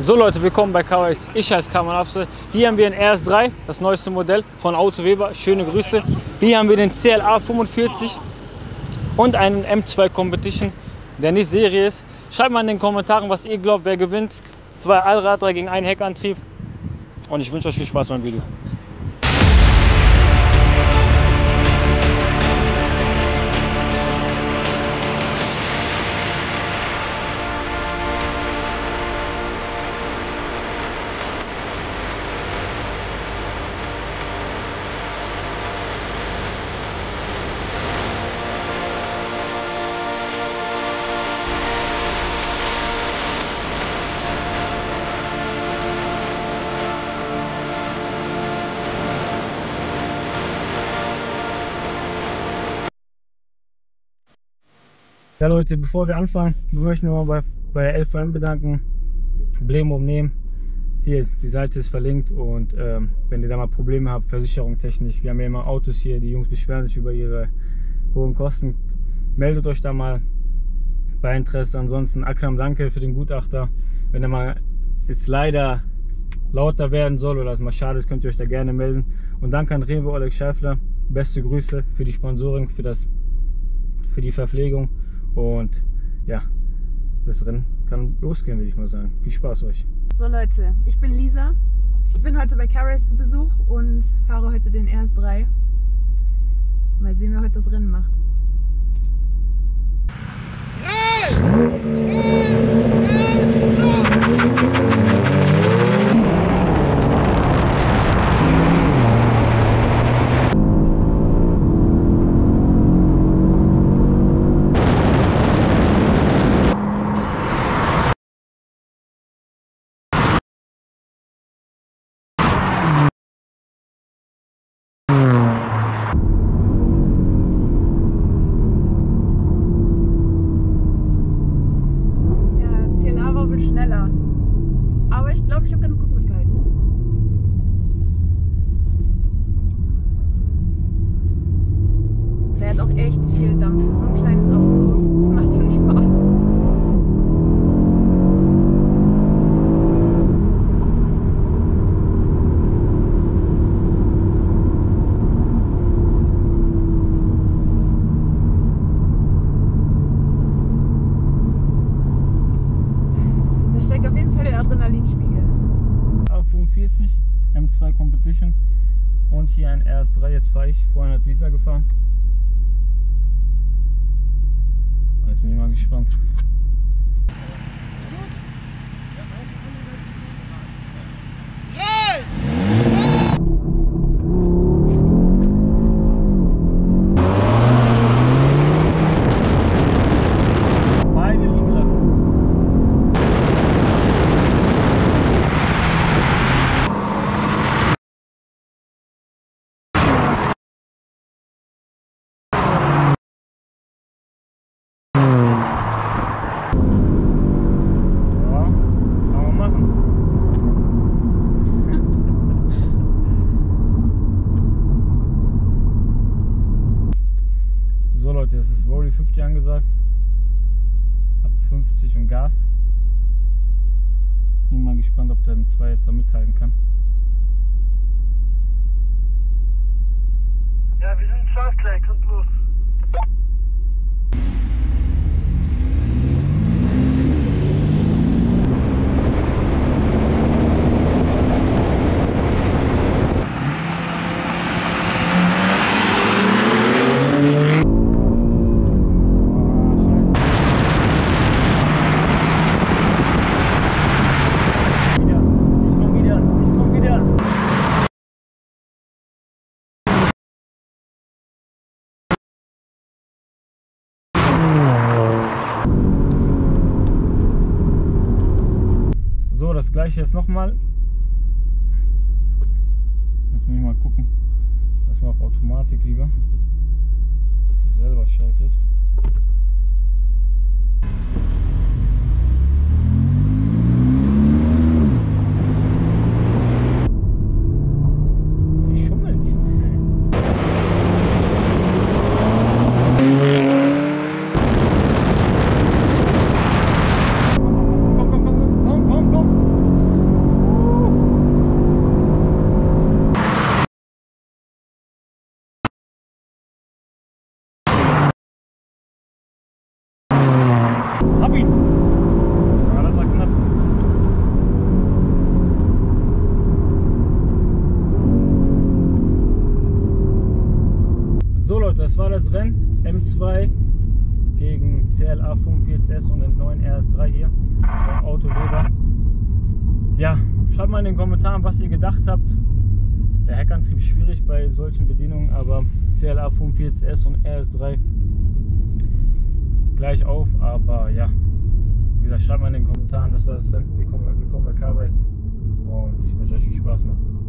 So Leute, willkommen bei KWX. Ich heiße Kamal Afse. Hier haben wir ein RS3, das neueste Modell von Auto Weber. Schöne Grüße. Hier haben wir den CLA 45 und einen M2 Competition, der nicht Serie ist. Schreibt mal in den Kommentaren, was ihr glaubt, wer gewinnt. 2 Allradler gegen einen Heckantrieb. Und ich wünsche euch viel Spaß beim Video. Ja Leute, bevor wir anfangen, wir möchten wir mal bei LVM bedanken. Blemo nehmen. Hier, die Seite ist verlinkt und wenn ihr da mal Probleme habt, Versicherung technisch, wir haben ja immer Autos hier, die Jungs beschweren sich über ihre hohen Kosten. Meldet euch da mal bei Interesse. Ansonsten Akram, danke für den Gutachter. Wenn er mal jetzt leider lauter werden soll oder es mal schadet, könnt ihr euch da gerne melden. Und danke an Rewe Oleg Scheifler. Beste Grüße für die Sponsoring, für die Verpflegung. Und ja, das Rennen kann losgehen, würde ich mal sagen. Viel Spaß euch. So Leute, ich bin Lisa. Ich bin heute bei KRace zu Besuch und fahre heute den RS3. Mal sehen, wer heute das Rennen macht. Schneller. Aber ich glaube, ich habe ganz gut mitgehalten. Der hat auch echt viel Dampf für so ein kleines Auto. Das macht schon Spaß. Steckt auf jeden Fall der Adrenalinspiegel. A45, M2 Competition und hier ein RS3. Jetzt fahre ich. Vorhin hat Lisa gefahren. Jetzt bin ich mal gespannt. So Leute, das ist Rory 50 angesagt. Ab 50 und Gas. Bin mal gespannt, ob der M2 jetzt da mithalten kann. Ja, wir sind fast gleich und los. So, das gleiche jetzt nochmal. Lass mich mal gucken. Lass mal auf Automatik lieber. Dass er selber schaltet. Die schummeln die Jungs, ey. Komm. hab ihn! Ja, das war knapp. So Leute, das war das Rennen. M2 gegen CLA 45S und den neuen RS3 hier vom Auto Weber. Ja, schreibt mal in den Kommentaren, was ihr gedacht habt. Der Heckantrieb ist schwierig bei solchen Bedienungen, aber CLA 45S und RS3 gleich auf. Aber ja, wie gesagt, schreibt mal in den Kommentaren, das war das Rennen. Willkommen bei Car Race und ich wünsche euch viel Spaß noch.